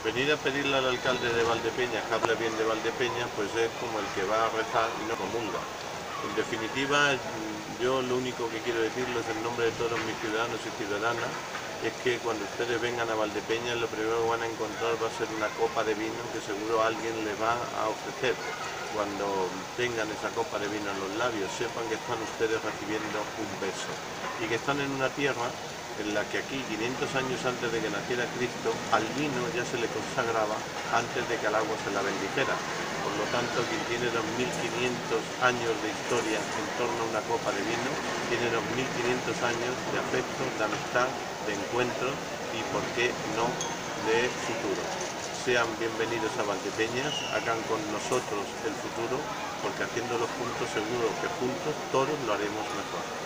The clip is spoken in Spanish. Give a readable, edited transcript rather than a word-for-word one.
Venir a pedirle al alcalde de Valdepeñas que hable bien de Valdepeñas, pues es como el que va a rezar y no comulga. En definitiva, yo lo único que quiero decirles en nombre de todos mis ciudadanos y ciudadanas es que cuando ustedes vengan a Valdepeñas lo primero que van a encontrar va a ser una copa de vino que seguro alguien les va a ofrecer. Cuando tengan esa copa de vino en los labios, sepan que están ustedes recibiendo un beso y que están en una tierra en la que aquí, 500 años antes de que naciera Cristo, al vino ya se le consagraba antes de que al agua se la bendijera. Por lo tanto, quien tiene 2500 años de historia en torno a una copa de vino, tiene 2500 años de afecto, de amistad, de encuentro y, por qué no, de futuro. Sean bienvenidos a Valdepeñas, hagan con nosotros el futuro, porque haciéndolo juntos seguro que juntos todos lo haremos mejor.